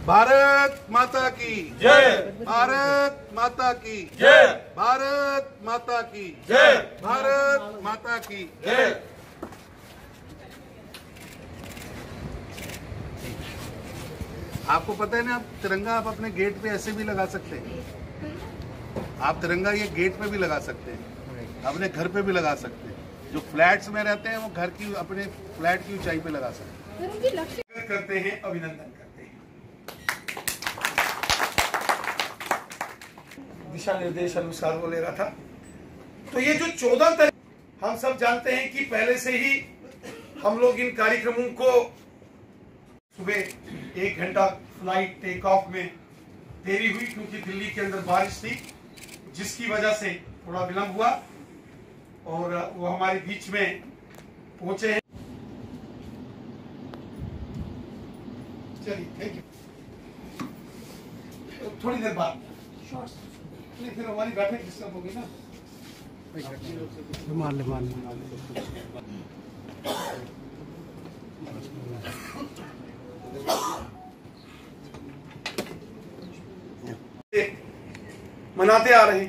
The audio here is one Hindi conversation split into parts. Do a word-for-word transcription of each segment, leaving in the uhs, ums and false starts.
भारत माता की जय। भारत माता की जय। भारत माता की जय। भारत माता की जय। आपको पता है ना, आप तिरंगा आप अपने गेट पे ऐसे भी लगा सकते हैं। आप तिरंगा ये गेट पे भी लगा सकते हैं, अपने घर पे भी लगा सकते हैं। जो फ्लैट्स में रहते हैं वो घर की अपने फ्लैट की ऊंचाई पे लगा सकते हैं। करते हैं, अभिनंदन करते हैं। दिशा निर्देश अनुसार वो ले रहा था। तो ये जो चौदह तारीख, हम सब जानते हैं कि पहले से ही हम लोग इन कार्यक्रमों को सुबह एक घंटा फ्लाइट टेक ऑफ में देरी हुई क्योंकि दिल्ली के अंदर बारिश थी, जिसकी वजह से थोड़ा विलंब हुआ और वो हमारे बीच में पहुंचे हैं। चलिए, थैंक यू। तो थोड़ी देर बाद नहीं, फिर हमारी बैठक डिस्टर्ब होगी ना। मान ले मान ले मनाते आ रहे हैं,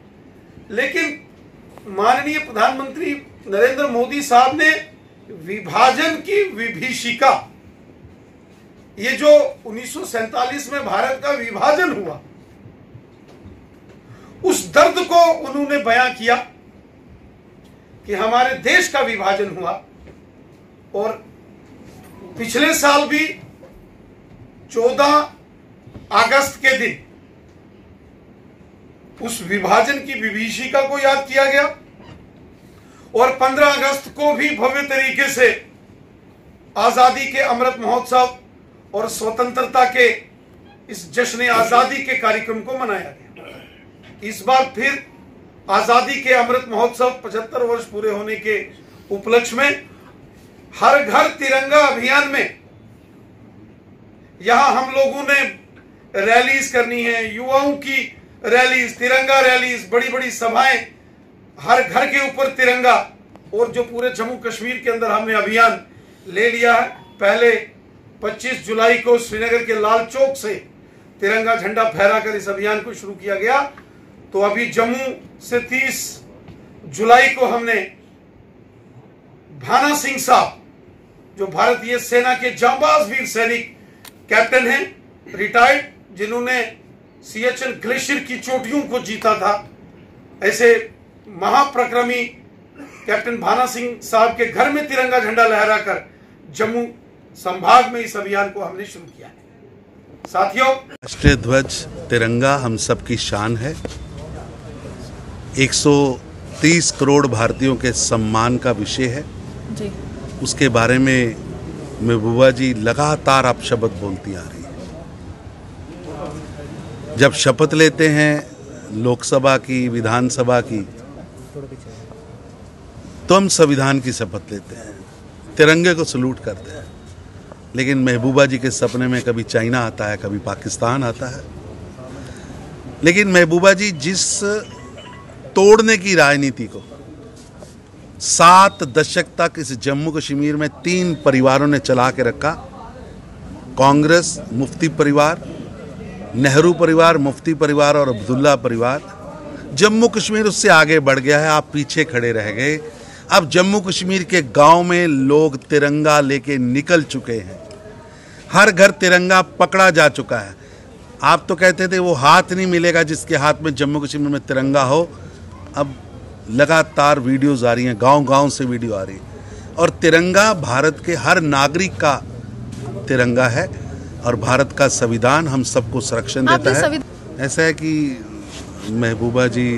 लेकिन माननीय प्रधानमंत्री नरेंद्र मोदी साहब ने विभाजन की विभीषिका, ये जो उन्नीस सौ सैंतालीस में भारत का विभाजन हुआ, उस दर्द को उन्होंने बयां किया कि हमारे देश का विभाजन हुआ। और पिछले साल भी चौदह अगस्त के दिन उस विभाजन की विभीषिका को याद किया गया और पंद्रह अगस्त को भी भव्य तरीके से आजादी के अमृत महोत्सव और स्वतंत्रता के इस जश्न आजादी के कार्यक्रम को मनाया गया। इस बार फिर आजादी के अमृत महोत्सव पचहत्तर वर्ष पूरे होने के उपलक्ष्य में हर घर तिरंगा अभियान में यहां हम लोगों ने रैलीज करनी है, युवाओं की रैलीज, तिरंगा रैलीज, बड़ी बड़ी सभाएं, हर घर के ऊपर तिरंगा। और जो पूरे जम्मू कश्मीर के अंदर हमने अभियान ले लिया है, पहले पच्चीस जुलाई को श्रीनगर के लाल चौक से तिरंगा झंडा फहराकर इस अभियान को शुरू किया गया। तो अभी जम्मू से तीस जुलाई को हमने भाना सिंह साहब, जो भारतीय सेना के जांबाज वीर सैनिक कैप्टन हैं, रिटायर्ड, जिन्होंने सियाचिन ग्लेशियर की चोटियों को जीता था, ऐसे महाप्रक्रमी कैप्टन भाना सिंह साहब के घर में तिरंगा झंडा लहराकर जम्मू संभाग में इस अभियान को हमने शुरू किया है। साथियों, राष्ट्रीय ध्वज तिरंगा हम सबकी शान है। एक सौ तीस करोड़ भारतीयों के सम्मान का विषय है जी। उसके बारे में महबूबा जी लगातार आप शपथ बोलती आ रही है। जब शपथ लेते हैं लोकसभा की, विधानसभा की, तो हम संविधान की शपथ लेते हैं, तिरंगे को सलूट करते हैं। लेकिन महबूबा जी के सपने में कभी चाइना आता है, कभी पाकिस्तान आता है। लेकिन महबूबा जी जिस तोड़ने की राजनीति को सात दशक तक इस जम्मू कश्मीर में तीन परिवारों ने चला के रखा, कांग्रेस, मुफ्ती परिवार, नेहरू परिवार, मुफ्ती परिवार और अब्दुल्ला परिवार, जम्मू कश्मीर उससे आगे बढ़ गया है। आप पीछे खड़े रह गए। अब जम्मू कश्मीर के गांव में लोग तिरंगा लेके निकल चुके हैं, हर घर तिरंगा पकड़ा जा चुका है। आप तो कहते थे वो हाथ नहीं मिलेगा जिसके हाथ में जम्मू कश्मीर में तिरंगा हो। अब लगातार वीडियोज आ रही हैं, गांव-गांव से वीडियो आ रही है। और तिरंगा भारत के हर नागरिक का तिरंगा है और भारत का संविधान हम सबको संरक्षण देता है। ऐसा है कि महबूबा जी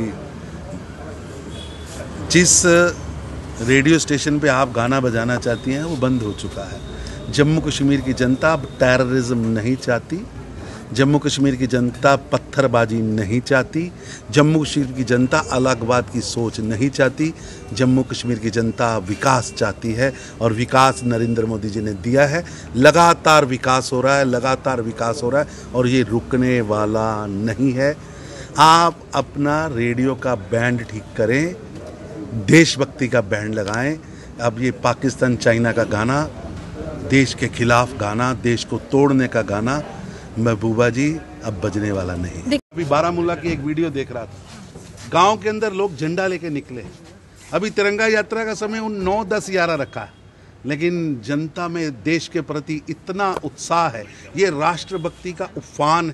जिस रेडियो स्टेशन पे आप गाना बजाना चाहती हैं वो बंद हो चुका है। जम्मू कश्मीर की जनता अब टेररिज्म नहीं चाहती, जम्मू कश्मीर की जनता पत्थरबाजी नहीं चाहती, जम्मू कश्मीर की जनता अलगवाद की सोच नहीं चाहती, जम्मू कश्मीर की जनता विकास चाहती है और विकास नरेंद्र मोदी जी ने दिया है। लगातार विकास हो रहा है, लगातार विकास हो रहा है और ये रुकने वाला नहीं है। आप अपना रेडियो का बैंड ठीक करें, देशभक्ति का बैंड लगाएं। अब ये पाकिस्तान चाइना का गाना, देश के खिलाफ गाना, देश को तोड़ने का गाना महबूबा जी अब बजने वाला नहीं। अभी बारामूला की एक वीडियो देख रहा था, गांव के अंदर लोग झंडा लेके निकले। अभी तिरंगा यात्रा का समय उन नौ दस ग्यारह रखा है, लेकिन जनता में देश के प्रति इतना उत्साह है, ये राष्ट्रभक्ति का उफान है।